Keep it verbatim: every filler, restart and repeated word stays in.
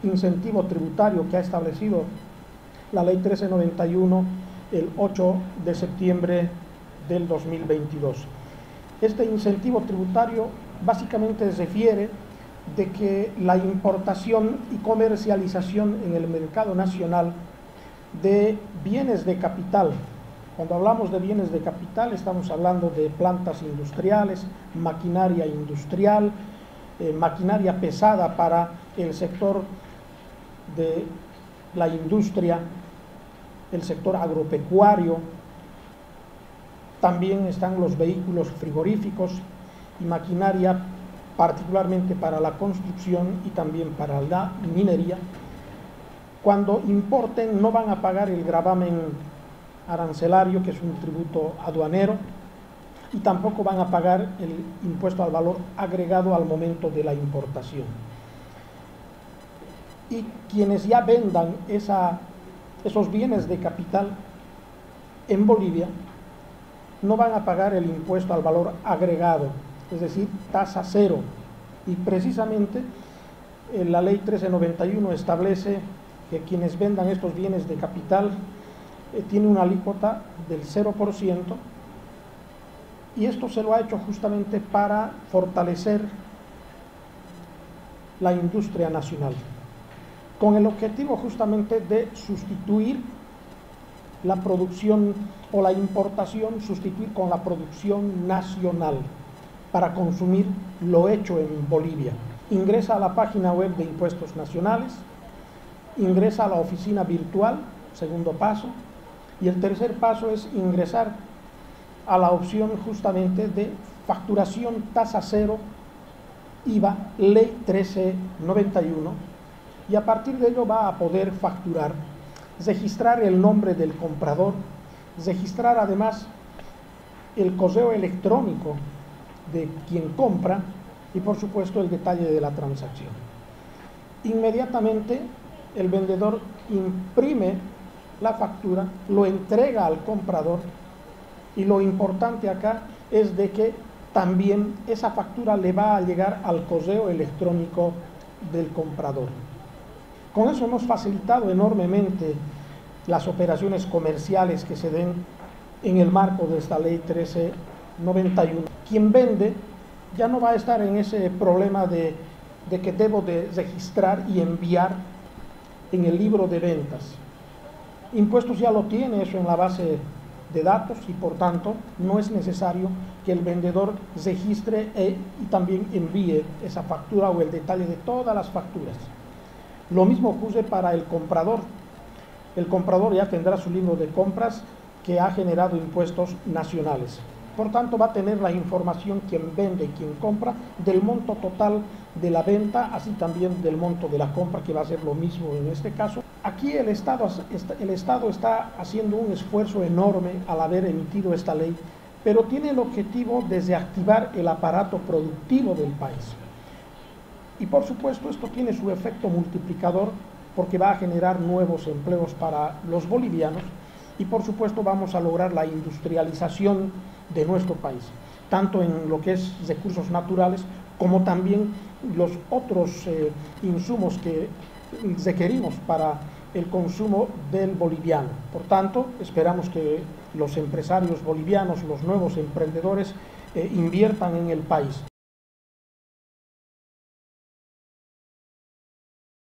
incentivo tributario que ha establecido la ley trece noventa y uno el ocho de septiembre del dos mil veintidós. Este incentivo tributario básicamente se refiere de que la importación y comercialización en el mercado nacional de bienes de capital, cuando hablamos de bienes de capital estamos hablando de plantas industriales, maquinaria industrial, eh, maquinaria pesada para el sector de la industria, el sector agropecuario, también están los vehículos frigoríficos y maquinaria particularmente para la construcción y también para la minería. Cuando importen no van a pagar el gravamen arancelario, que es un tributo aduanero, y tampoco van a pagar el impuesto al valor agregado al momento de la importación. Y quienes ya vendan esa, esos bienes de capital en Bolivia no van a pagar el impuesto al valor agregado, es decir, tasa cero. Y precisamente eh, la ley trece noventa y uno establece que quienes vendan estos bienes de capital eh, tiene una alícuota del cero por ciento, y esto se lo ha hecho justamente para fortalecer la industria nacional, con el objetivo justamente de sustituir la producción o la importación, sustituir con la producción nacional para consumir lo hecho en Bolivia. Ingresa a la página web de Impuestos Nacionales, ingresa a la oficina virtual, segundo paso, y el tercer paso es ingresar a la opción justamente de facturación tasa cero I V A, ley trece noventa y uno, y a partir de ello va a poder facturar, registrar el nombre del comprador, registrar además el correo electrónico de quien compra y por supuesto el detalle de la transacción. Inmediatamente el vendedor imprime la factura, lo entrega al comprador, y lo importante acá es de que también esa factura le va a llegar al correo electrónico del comprador. Con eso hemos facilitado enormemente las operaciones comerciales que se den en el marco de esta ley trece noventa y uno. Quien vende ya no va a estar en ese problema de, de que debo de registrar y enviar en el libro de ventas. Impuestos ya lo tiene eso en la base de datos, y por tanto no es necesario que el vendedor registre e, y también envíe esa factura o el detalle de todas las facturas. Lo mismo ocurre para el comprador. El comprador ya tendrá su libro de compras que ha generado impuestos nacionales. Por tanto, va a tener la información quien vende y quien compra del monto total de la venta, así también del monto de la compra, que va a ser lo mismo en este caso. Aquí el Estado, el Estado está haciendo un esfuerzo enorme al haber emitido esta ley, pero tiene el objetivo de reactivar el aparato productivo del país. Y por supuesto esto tiene su efecto multiplicador, porque va a generar nuevos empleos para los bolivianos, y por supuesto vamos a lograr la industrialización de nuestro país, tanto en lo que es recursos naturales como también los otros eh, insumos que requerimos para el consumo del boliviano. Por tanto, esperamos que los empresarios bolivianos, los nuevos emprendedores, eh, inviertan en el país.